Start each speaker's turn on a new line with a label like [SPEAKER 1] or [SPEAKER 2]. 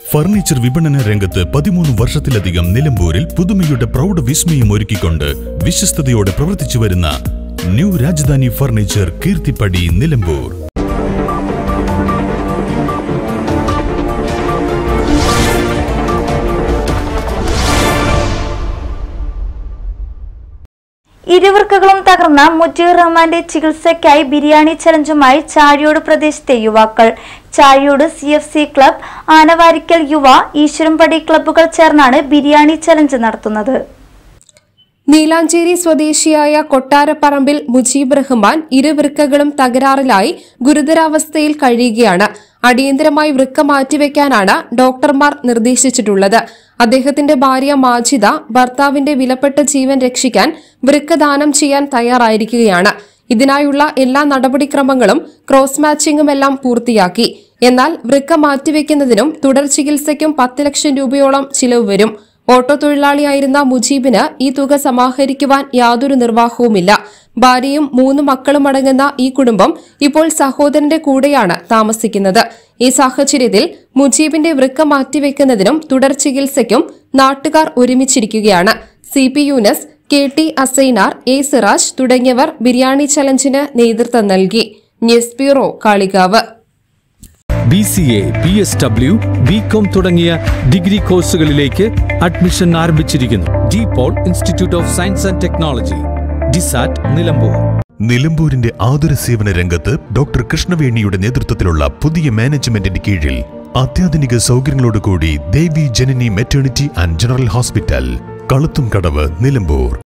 [SPEAKER 1] Furniture വിപണന രംഗത്ത് 13 വർഷത്തിലധികം നിലമ്പൂരിൽ പുതുമയുടെ പ്രൗഢ വിസ്മയം ഒരുക്കിക്കൊണ്ട് വിശ്വസ്തയോടെ പ്രവർത്തിച്ചു വരുന്ന ന്യൂ രാജധാനി ഫർണിച്ചർ കീർത്തിപ്പടി നിലമ്പൂർ.
[SPEAKER 2] ഇരുവൃക്കകളും തകർന്ന മുജീർ റഹ്മാന്റെ ചികിത്സയ്ക്കായി ബിരിയാണി ചലഞ്ചുമായി ചാഴിയോട് പ്രദേശത്തെ യുവാക്കൾ. ചാഴിയോട് CFC ക്ലബ്, ആനവാരിക്കൽ യുവ, ഈശ്വരംപടി ക്ലബ്ബുകൾ ചേർന്നാണ് ബിരിയാണി ചലഞ്ച് നടത്തുന്നത്.
[SPEAKER 3] നീലാഞ്ചേരി സ്വദേശിയായ കൊട്ടാരപ്പറമ്പിൽ മുജീബ് റഹ്മാൻ ഇരുവൃക്കകളും തകരാറിലായി ഗുരുതരാവസ്ഥയിൽ കഴിയുകയാണ്. അടിയന്തരമായി വൃക്ക മാറ്റിവെക്കാനാണ് ഡോക്ടർമാർ നിർദ്ദേശിച്ചിട്ടുള്ളത്. അദ്ദേഹത്തിന്റെ ഭാര്യ മാജിദ ഭർത്താവിന്റെ വിലപ്പെട്ട ജീവൻ രക്ഷിക്കാൻ വൃക്ക ദാനം ചെയ്യാൻ തയ്യാറായിരിക്കുകയാണ്. ഇതിനായുള്ള എല്ലാ നടപടിക്രമങ്ങളും ക്രോസ് മാച്ചിങ്ങുമെല്ലാം പൂർത്തിയാക്കി. എന്നാൽ വൃക്ക മാറ്റിവെക്കുന്നതിനും തുടർ ചികിത്സയ്ക്കും 10 ലക്ഷം രൂപയോളം ചിലവ് വരും. ഓട്ടോ തൊഴിലാളിയായിരുന്ന മുജീബിന് ഈ തുക സമാഹരിക്കുവാൻ യാതൊരു നിർവാഹവുമില്ല. ഭാര്യയും 3 മക്കളും അടങ്ങുന്ന ഈ കുടുംബം ഇപ്പോൾ സഹോദരന്റെ കൂടെയാണ് താമസിക്കുന്നത്. ഈ സാഹചര്യത്തിൽ മുജീബിന്റെ വൃക്ക മാറ്റിവെക്കുന്നതിനും തുടർ ചികിത്സയ്ക്കും നാട്ടുകാർ ഒരുമിച്ചിരിക്കുകയാണ്. CP Yunus, KT Asainar, A Siraj തുടങ്ങിയവർ ബിരിയാണി ചലഞ്ചിന് നേതൃത്വം നൽകി. News bureau, Kalikavu.
[SPEAKER 4] BCA, PSW, BCom തുടങ്ങിയ ഡിഗ്രി കോഴ്സുകളിലേക്ക് അഡ്മിഷൻ ആരംഭിച്ചിരിക്കുന്നു. DPOL institute of science and technology, DSAT, Nilambur.
[SPEAKER 1] നിലമ്പൂരിന്റെ ആതുര സേവന രംഗത്ത് ഡോക്ടർ കൃഷ്ണവേണിയുടെ നേതൃത്വത്തിലുള്ള പുതിയ മാനേജ്മെന്റിന്റെ കീഴിൽ അത്യാധുനിക സൗകര്യങ്ങളോടുകൂടി Devi Janani maternity and general hospital, Kaluthumkadavu, Nilambur.